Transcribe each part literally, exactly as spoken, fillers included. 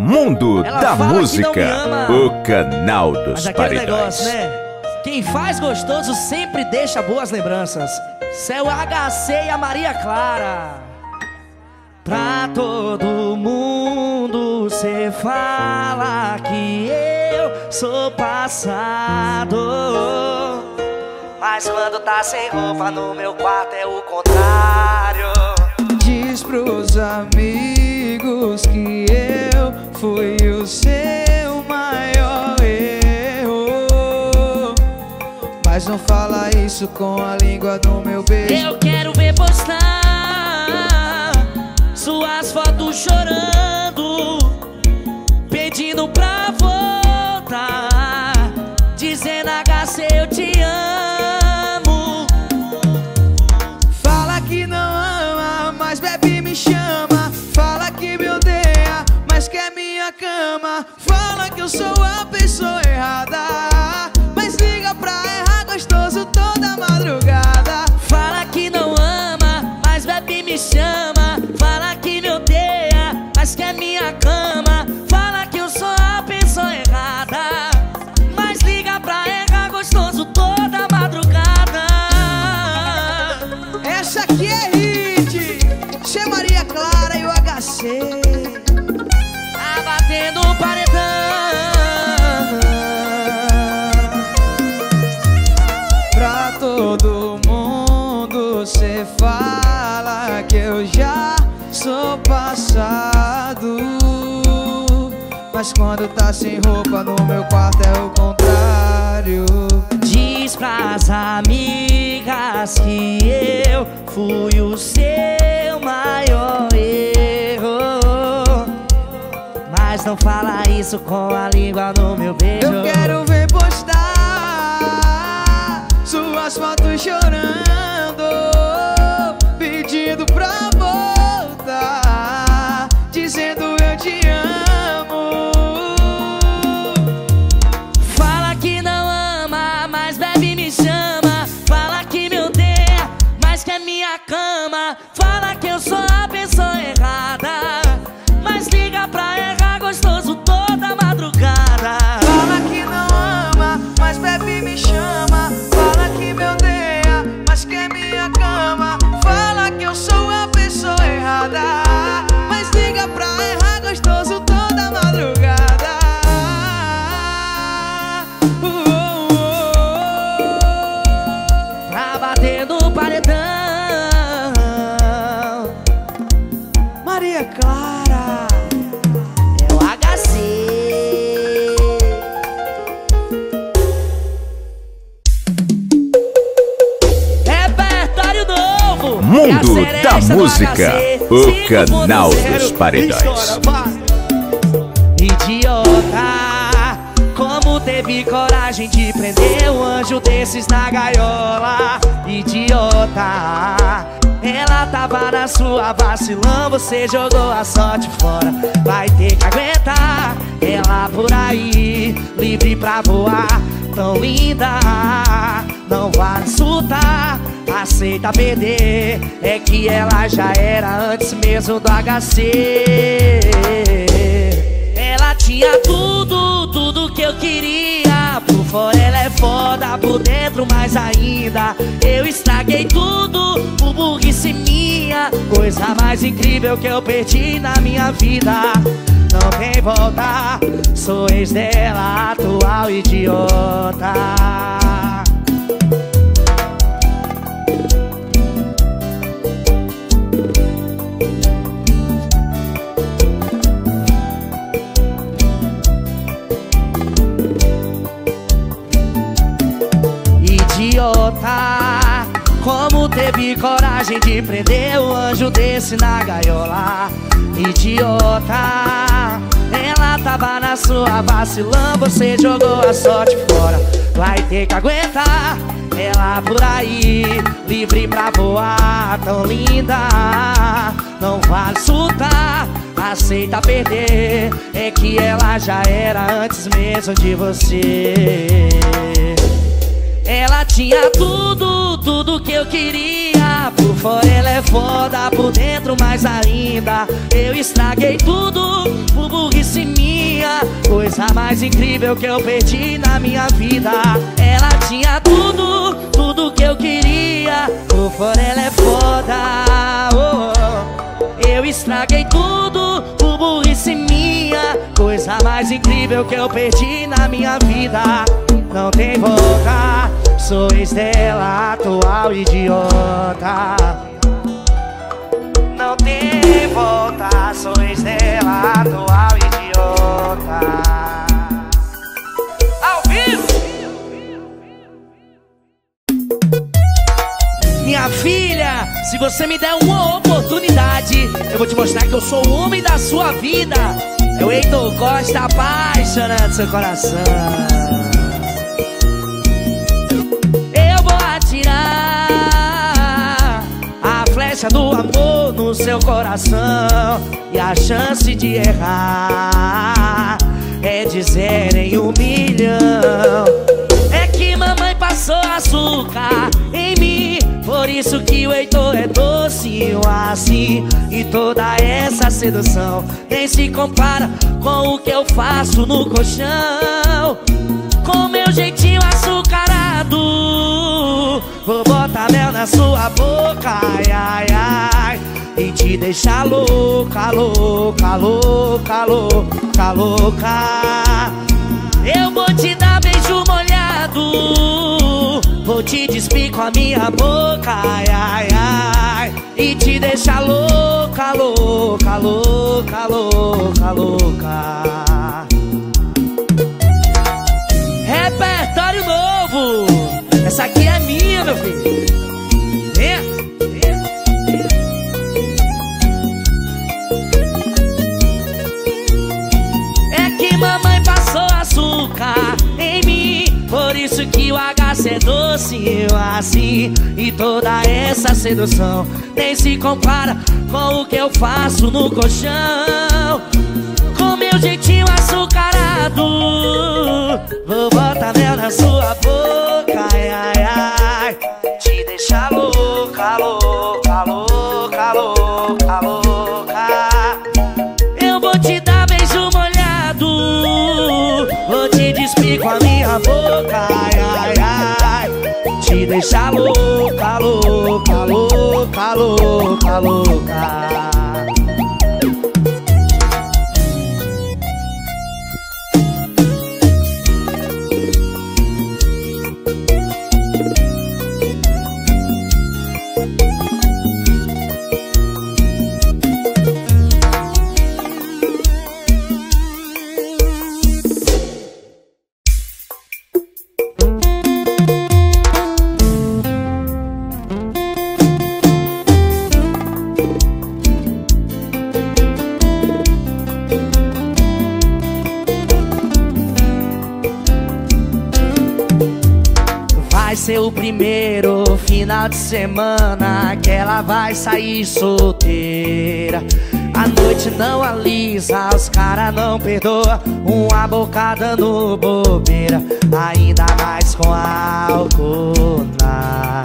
Mundo Ela da fala Música, que não me ama, o canal dos mas aquele paredões. negócio, né? Quem faz gostoso sempre deixa boas lembranças. Céu H C e a Maria Clara. Pra todo mundo cê fala que eu sou passado, mas quando tá sem roupa no meu quarto é o contrário. Diz pros amigos que eu fui o seu maior erro, mas não fala isso com a língua do meu beijo. Eu quero ver postar suas fotos chorando, pedindo pra voltar, dizendo H C eu te amo. Fala que não ama, mas bebe e me chama. Fala que me odeia, mas quer minha cama. Fala que eu sou a pessoa errada, mas liga pra errar gostoso toda madrugada. Fala que não ama, mas bebe e me chama. Fala que me odeia, mas quer minha cama. Fala que eu sou a pessoa errada, mas liga pra errar gostoso toda madrugada. Essa aqui é hit, Che Maria Clara e o H C. Tá batendo o paredão. Pra todo mundo cê fala que eu já sou passado, mas quando tá sem roupa no meu quarto é o contrário. Diz pras amigas que eu fui o seu maior erro, mas não fala isso com a língua no meu beijo. Eu quero ver postar suas fotos chorando, pedindo pra voltar, dizendo eu te amo. Fala que não ama, mas bebe e me chama. Fala que me odeia, mas quer minha cama. Fala que eu sou a pessoa errada, mas liga pra errar gostoso toda madrugada. Fala que não ama, mas bebe e me chama. Fala que me odeia, mas quer minha cama. Fala que eu sou a pessoa errada, mas liga pra errar gostoso toda madrugada. Uh, uh, uh. Tá batendo o paredão. Maria Clara É o H C. Repertório novo. Mundo É a da seresta do Música, H C, o cinco canal ponto zero. dos paredões. Estoura, vai. Idiota, como teve coragem de prender um anjo desses na gaiola? Idiota, ela tava na sua vacilão, você jogou a sorte fora. Vai ter que aguentar ela por aí, livre pra voar, tão linda. Não vale surtar, aceita perder, é que ela já era antes mesmo do H C. Ela tinha tudo, tudo que eu queria. Por fora ela é foda, por dentro mais ainda. Eu estraguei tudo por burrice minha. Coisa mais incrível que eu perdi na minha vida. Não tem volta, sou ex dela, atual idiota. Idiota, como teve coragem de prender um anjo desse na gaiola? Idiota, ela tava na sua vacilão, você jogou a sorte fora. Vai ter que aguentar ela por aí, livre pra voar, tão linda. Não vale surtar, aceita perder, é que ela já era antes mesmo de você. Ela tinha tudo, tudo que eu queria. Por fora ela é foda, por dentro mais ainda. Eu estraguei tudo por burrice minha. coisa mais incrível que eu perdi na minha vida. Ela tinha tudo, tudo que eu queria. Por fora ela é foda, oh, oh. Eu estraguei tudo por burrice minha. Coisa mais incrível que eu perdi na minha vida. Não tem volta, sou ex dela, atual idiota. Não tem volta, sou ex dela, atual idiota. Ao vivo! Minha filha, se você me der uma oportunidade, eu vou te mostrar que eu sou o homem da sua vida. É o Heitor Costa apaixonando seu coração. Eu vou atirar a flecha do amor no seu coração, e a chance de errar é de zero em um milhão. É que mamãe passou açúcar em mim, por isso que o Heitor é docinho assim. E toda essa sedução nem se compara com o que eu faço no colchão. Com meu jeitinho açucarado, vou botar mel na sua boca, ai, ai, ai, e te deixar louca, louca, louca, louca, louca. Eu vou te dar beijo molhado, vou te despir com a minha boca, ai, ai, ai, e te deixar louca, louca, louca, louca, louca. Repertório novo, essa aqui é minha, meu filho. Vem, vem, vem. É que mamãe passou açúcar em mim, por isso que o H C é docinho assim. E toda essa sedução nem se compara com o que eu faço no colchão. Com meu jeitinho açucarado, vou botar mel na sua boca, ai, ai, ai, te deixar louca, louca, louca, louca, louca. Eu vou te dar beijo molhado, vou te despir com a minha boca, ai, ai, ai, te deixar louca, louca, louca, louca, louca. Vai ser o primeiro final de semana que ela vai sair solteira. A noite não alisa, os cara não perdoa, uma bocada no bobeira, ainda mais com álcool na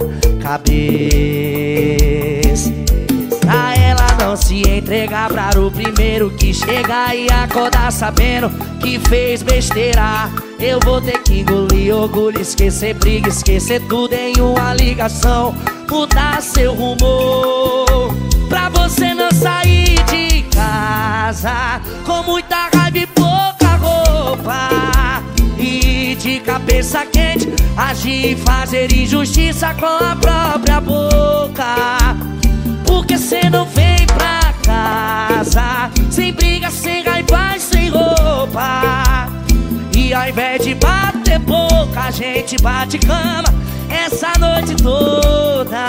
cabeça. Pra ela não se entregar pra o primeiro que chegar e acordar sabendo que fez besteira. Eu vou ter que engolir orgulho, esquecer briga, esquecer tudo em uma ligação, mudar seu rumo, pra você não sair de casa com muita raiva e pouca roupa, e de cabeça quente agir e fazer injustiça com a própria boca. Porque cê não vem pra casa sem briga, sem raiva e sem roupa, e ao invés de bater boca, a gente bate cama essa noite toda.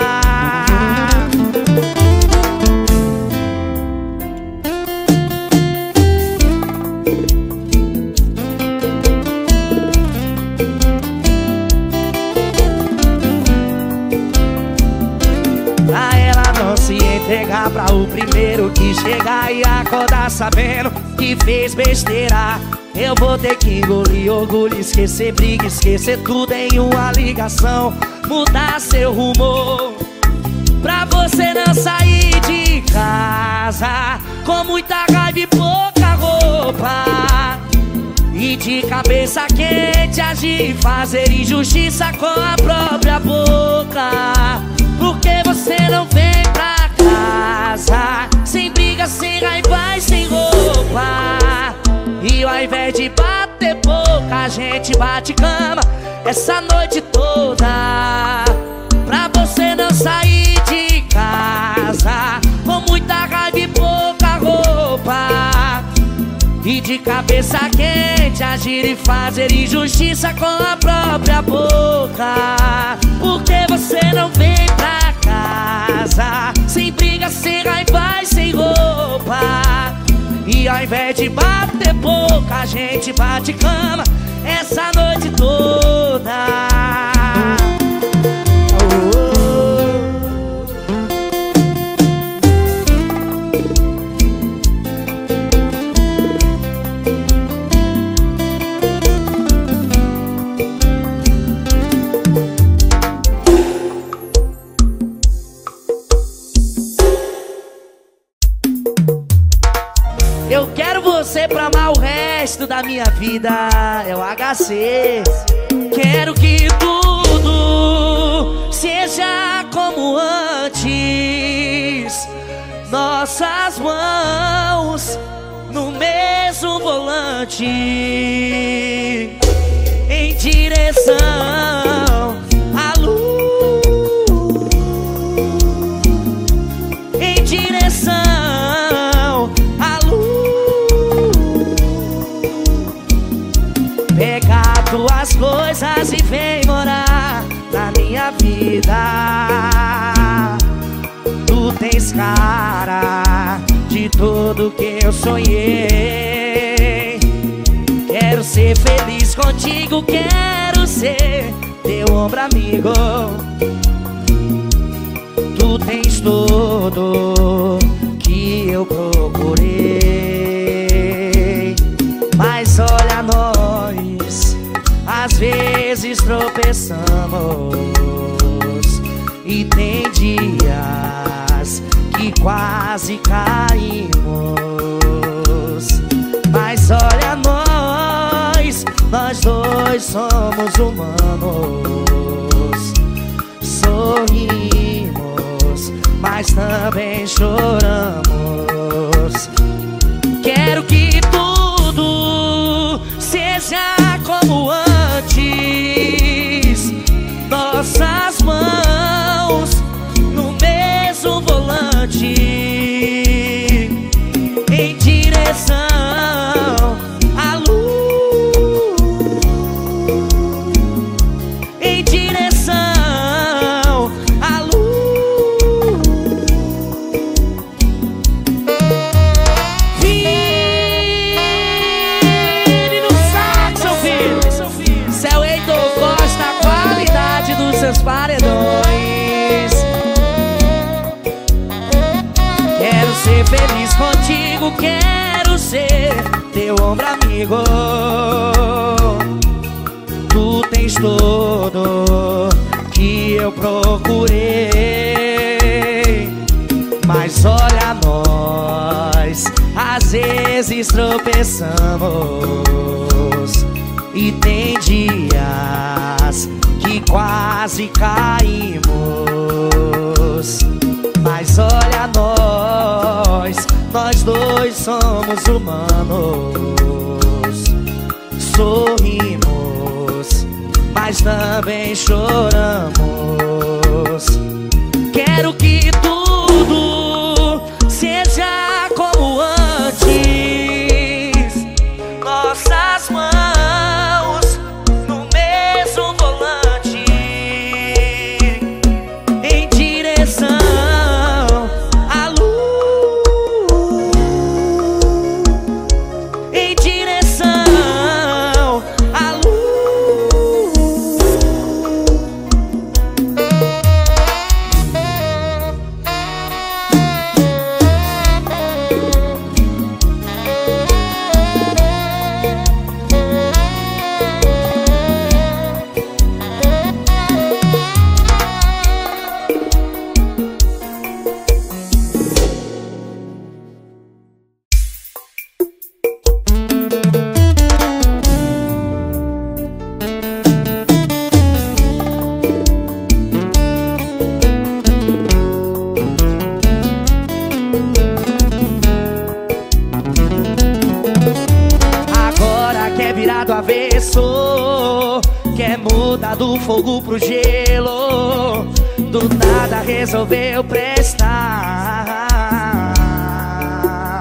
Pra ela não se entregar pra o primeiro que chegar e acordar sabendo que fez besteira. Eu vou ter que engolir orgulho, esquecer briga, esquecer tudo em uma ligação, mudar seu rumo, pra você não sair de casa com muita raiva e pouca roupa, E de cabeça quente agir e fazer injustiça com a própria boca. Por que você não vem pra casa? Sem briga, sem raiva e sem roupa. E ao invés de bater boca, a gente bate cama essa noite toda. Pra você não sair de casa com muita raiva e pouca roupa. E de cabeça quente agir e fazer injustiça com a própria boca. Por que você não vem pra casa? Sem briga, sem raiva e sem roupa. E ao invés de bater boca, a gente bate cama essa noite toda. Eu quero você pra amar o resto da minha vida. É o H C. Quero que tudo seja como antes. Nossas mãos no mesmo volante, em direção à luz, em direção à luz. Pega tuas coisas e vem morar na minha vida. Tu tens cara de tudo que eu sonhei. Quero ser feliz contigo, quero ser teu ombro amigo. Tu tens tudo que eu procurei. Mas olha nós, às vezes tropeçamos. E tem dias que quase caímos. Mas olha nós, nós dois somos humanos. Sorrimos, mas também choramos. Quero que tudo seja como antes. Nossas mãos no mesmo volante, em direção à luz, em direção à luz. Vire no saxo, filho. Seu Heitor gosta da qualidade dos seus paredões. Quero ser feliz contigo, quero ser teu ombro amigo. Tu tens tudo que eu procurei. Mas olha nós, às vezes tropeçamos. E tem dias que quase caímos. Mas olha nós, nós dois somos humanos. Sorrimos, mas também choramos. Quero que tudo seja como antes. Nossas mãos no mesmo volante, em direção à luz, em direção à luz. atravessou. Quer mudar do fogo pro gelo, do nada resolveu prestar.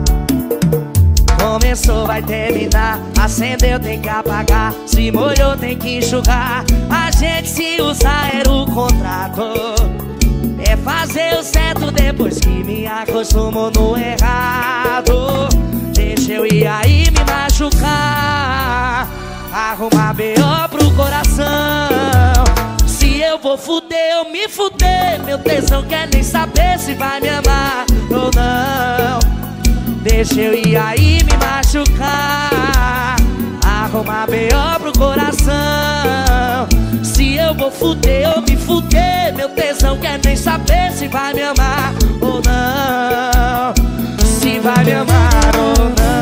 Começou, vai terminar. Acendeu, tem que apagar. Se molhou, tem que enxugar. A gente se usar era o contrato. É fazer o certo depois que me acostumou no errado. Deixa eu ir aí me machucar, arrumar B O pro coração. Se eu vou fuder, eu me fuder. Meu tesão quer nem saber se vai me amar ou não. Deixa eu ir aí me machucar, arrumar B O pro coração. Se eu vou fuder, eu me fuder. Meu tesão quer nem saber se vai me amar ou não. Se vai me amar ou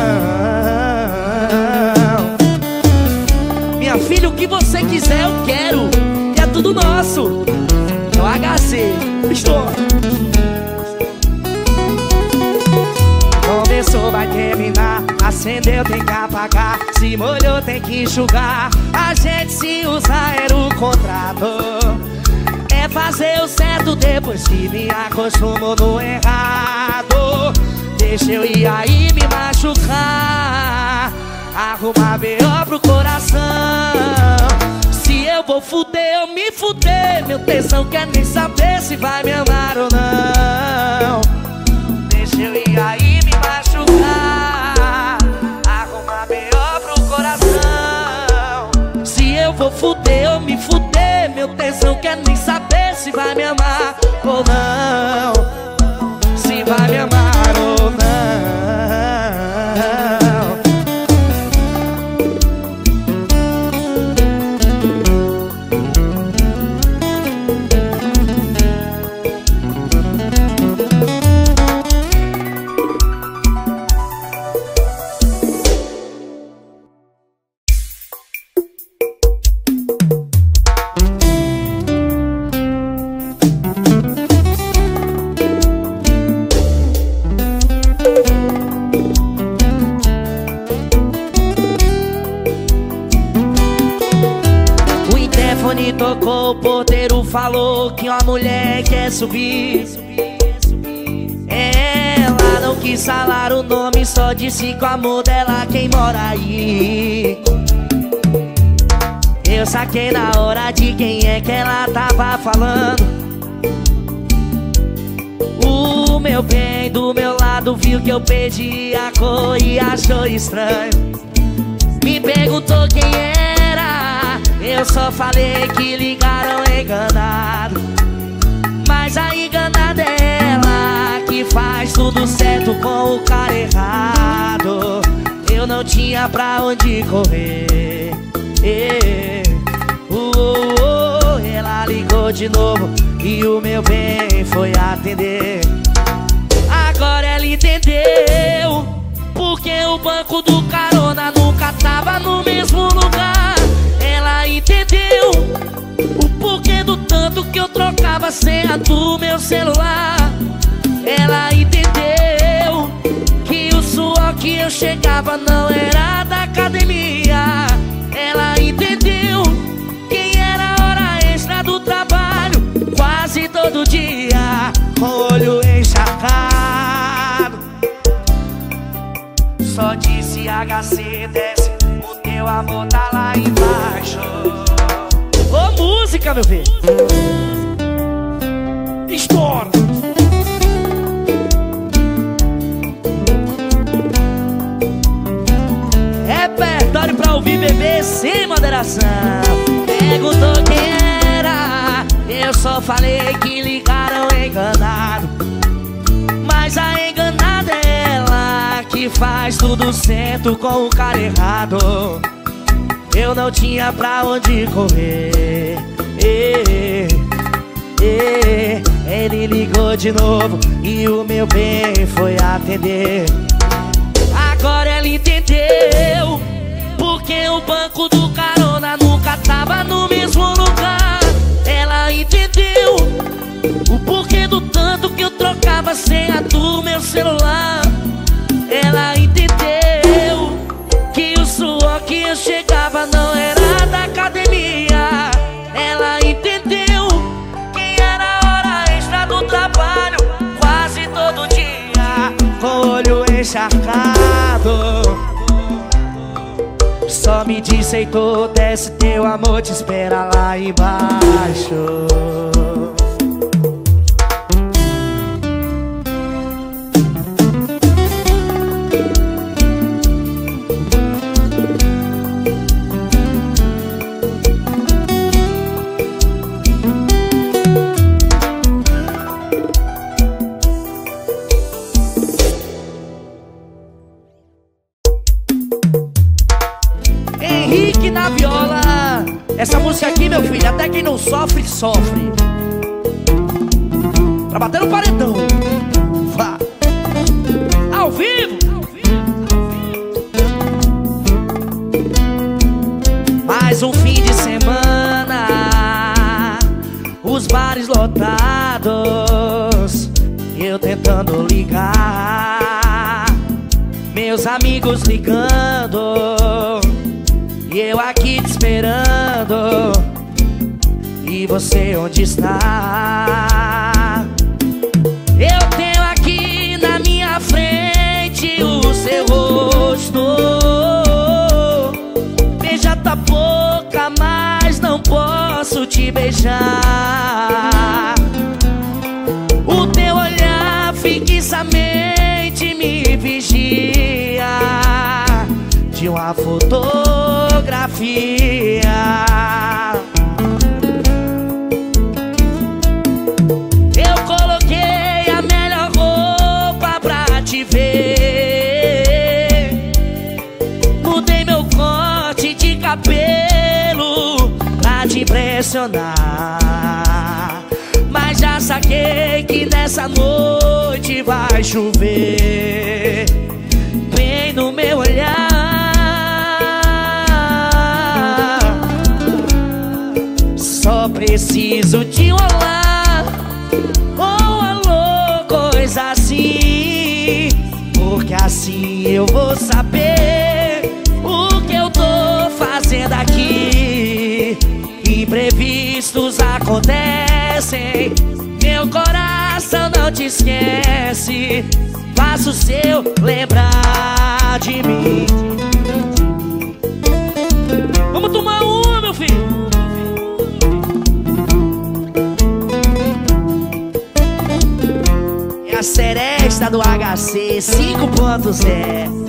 não. Minha filha, o que você quiser eu quero. E é tudo nosso. É o H C. Estou. Começou, vai terminar. Acendeu, tem que apagar. Se molhou, tem que enxugar. A gente se usar era o contrato. É fazer o certo depois que me acostumou no errado. Deixa eu ir aí me machucar, arrumar B O pro coração. Se eu vou fuder, eu me fuder. Meu tesão quer nem saber se vai me amar ou não. Deixa eu ir aí me machucar, arrumar B O pro coração. Se eu vou fuder, eu me fuder. Meu tesão quer nem saber se vai me amar ou não. Se vai me amar ou não. Tocou, o porteiro falou que uma mulher quer subir. Ela não quis falar o nome, só disse que o amor dela quem mora aí. Eu saquei na hora de quem é que ela tava falando. O meu bem do meu lado viu que eu perdi a cor e achou estranho. Me perguntou quem era. Eu só falei que ligaram enganado. Mas a enganada é ela que faz tudo certo com o cara errado. Eu não tinha pra onde correr. uh, uh, uh, Ela ligou de novo e o meu bem foi atender. Agora ela entendeu porque o banco do carona nunca tava no mesmo lugar. Ela entendeu o porquê do tanto que eu trocava a senha do meu celular. Ela entendeu que o suor que eu chegava não era da academia. Ela entendeu quem era a hora extra do trabalho quase todo dia, com o olho encharcado. Só disse H C, desce, o teu amor tá lá embaixo. Ô música, meu filho. Estoura. Repertório pra ouvir bebê sem moderação. Perguntou quem era, eu só falei que ligaram enganado. Mas a enganada é ela que faz tudo certo com o cara errado. Eu não tinha pra onde correr. e, e, Ele ligou de novo e o meu bem foi atender. Agora ela entendeu porque o banco do carona nunca tava no mesmo lugar. Ela entendeu o porquê do tanto que eu trocava a senha do meu celular. Ela entendeu que o suor que eu chegava Só me diz Heitor, desce, teu amor te espera lá embaixo. Henrique na viola. Essa música aqui, meu filho, até quem não sofre, sofre. Pra bater no paredão. Vá. Ao vivo. Mais um fim de semana, os bares lotados, eu tentando ligar, meus amigos ligando, e eu aqui te esperando. E você onde está? Eu tenho aqui na minha frente o seu rosto. Beija tua boca, mas não posso te beijar. O teu olhar fixamente me vigia de uma fotografia. Eu coloquei a melhor roupa pra te ver, mudei meu corte de cabelo pra te impressionar, mas já saquei que nessa noite vai chover bem no meu olhar. Só preciso de um olá, um alô, coisa assim, porque assim eu vou saber o que eu tô fazendo aqui. Imprevistos acontecem, meu coração não te esquece, faço o seu lembrar de mim. Vamos tomar uma, meu filho. É a seresta do H C cinco ponto zero.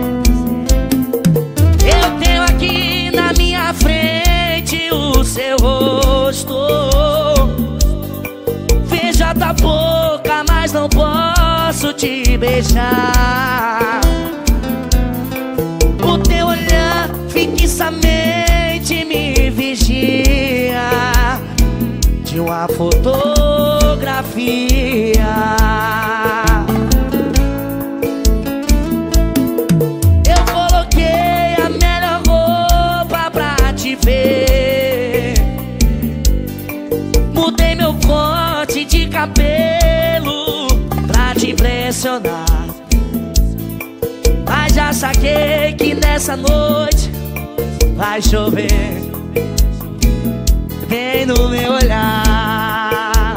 Eu tenho aqui na minha frente o seu rosto. Vejo a tua boca, mas não posso te beijar. O teu olhar fixamente me vigia de uma fotografia. Eu coloquei a melhor roupa pra te ver, mudei meu corte de cabelo pra te impressionar, mas já saquei que nessa noite vai chover bem no meu olhar.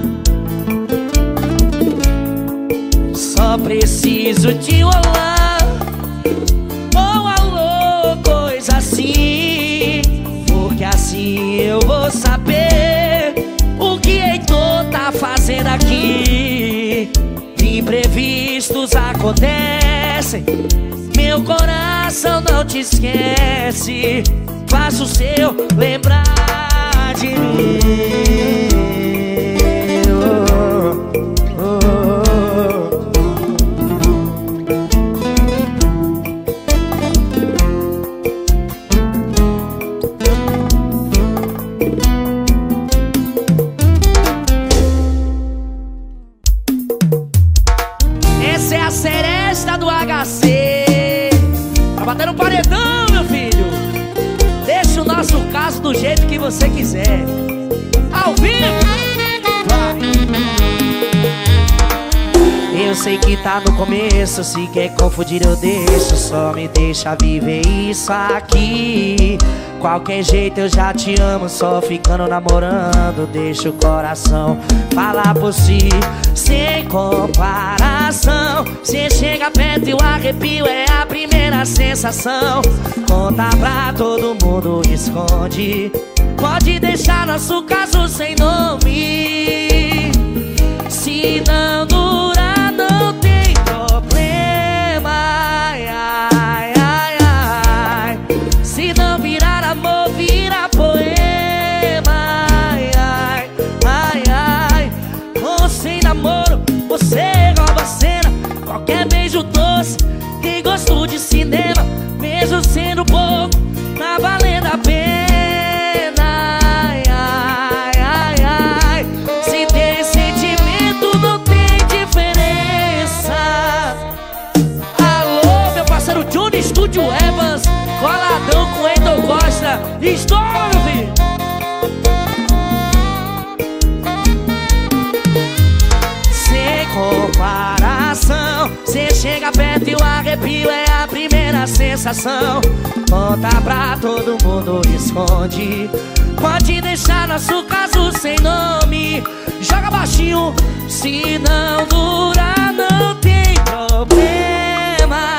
Só preciso de um olá, um alô, coisa assim, porque assim eu vou saber o que Heitor tá fazendo aqui. Imprevistos acontecem, meu coração não te esquece, faço o seu lembrar de mim. Oh, oh, essa é a seresta do H C. Tá batendo um paredão, meu filho. Deixa o nosso caso do jeito que você quiser. Ao vivo. Vai. Eu sei que tá no começo, se quer confundir eu deixo, só me deixa viver isso aqui. qualquer jeito eu já te amo, só ficando namorando. Deixa o coração falar por si, sem comparação. Cê chega perto e o arrepio é a primeira sensação. Conta pra todo mundo, esconde. Pode deixar nosso caso sem nome. Se não durar, não tem problema. Ai, ai, ai, ai. Se não virar amor, vira poema. Ai, ai, ai, ai. Com sem namoro, você rouba a cena. Qualquer beijo doce tem gosto de cinema. Mesmo sendo pouco, tá valendo a pena. Estúdio Evans, coladão com Heitor Costa. Estoura, meu filho! Sem comparação, cê chega perto e o arrepio é a primeira sensação. Conta pra todo mundo, esconde. Pode deixar nosso caso sem nome. Joga baixinho. Se não durar, não tem problema.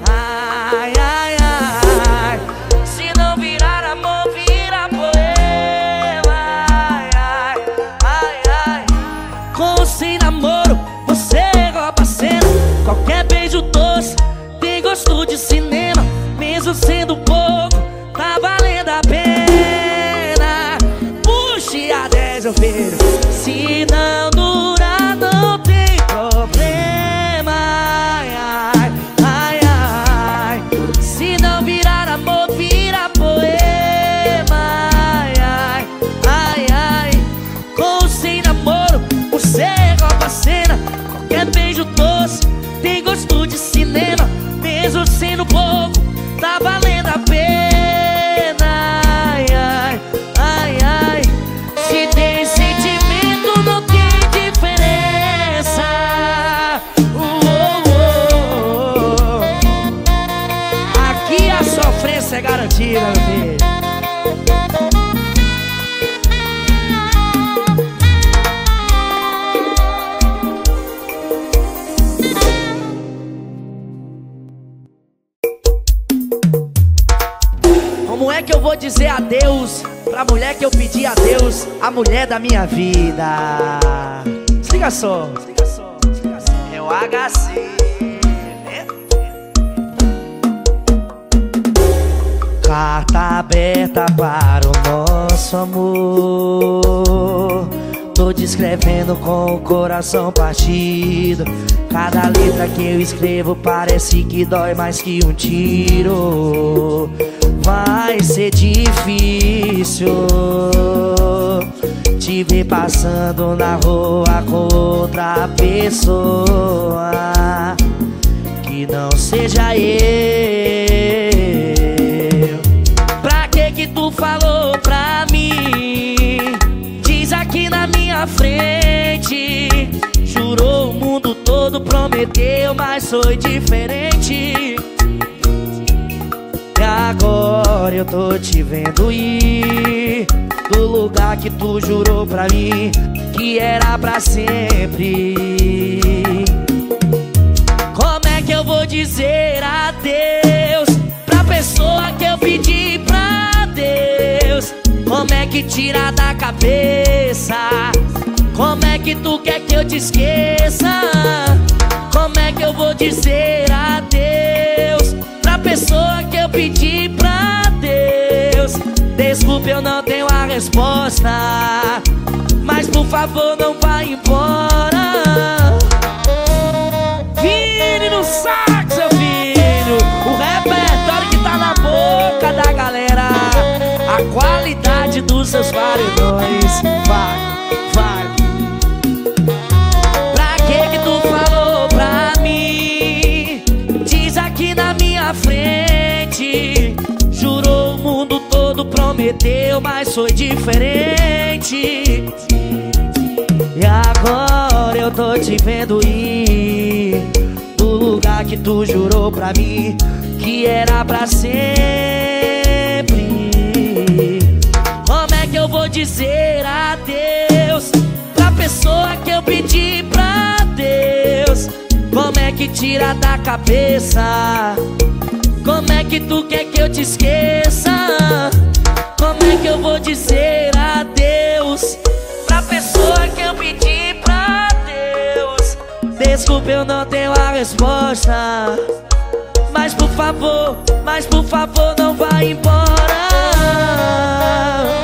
Qualquer beijo doce tem gosto de cinema. Mesmo sendo pouco, tá valendo a pena. Puxe a dez, meu filho. Se não durar, não tem problema. Ai, ai, ai. Se não virar amor, vira poema. Ai, ai, ai, ai. Com sem namoro, você rouba a cena. Qualquer beijo doce tem gosto de cinema. Mesmo sendo pouco, tá valendo a pena. Ai, ai, ai, ai. Se tem sentimento, não tem diferença. uh, uh, uh. Aqui a sofrência é garantida, meu filho. Como é que eu vou dizer adeus pra mulher que eu pedi a Deus, a mulher da minha vida? Se liga só, se liga só, se liga só. É o H C, né? Carta aberta para o nosso amor. Tô descrevendo com o coração partido. Cada letra que eu escrevo parece que dói mais que um tiro. Vai ser difícil te ver passando na rua com outra pessoa que não seja eu. Pra que que tu falou pra mim? Diz aqui na minha frente. Jurou o mundo todo, prometeu, mas foi diferente. E agora eu tô te vendo ir do lugar que tu jurou pra mim que era pra sempre. Como é que eu vou dizer adeus pra pessoa que eu pedi pra Deus? Como é que tira da cabeça? Como é que tu quer que eu te esqueça? Como é que eu vou dizer adeus pra pessoa que eu pedi pra Deus? Desculpa, eu não tenho a resposta, mas por favor não vá embora. Vire no sax, seu filho. O repertório que tá na boca da galera, a qualidade dos seus paredões. Vai, vai. Pra que que tu falou pra mim? Diz aqui na minha frente. Jurou o mundo todo, prometeu, mas foi diferente. E agora eu tô te vendo ir do lugar que tu jurou pra mim que era pra sempre. eu vou dizer adeus pra pessoa que eu pedi pra Deus? Como é que tira da cabeça? Como é que tu quer que eu te esqueça? Como é que eu vou dizer adeus pra pessoa que eu pedi pra Deus? Desculpa, eu não tenho a resposta, mas por favor, mas por favor não vá embora.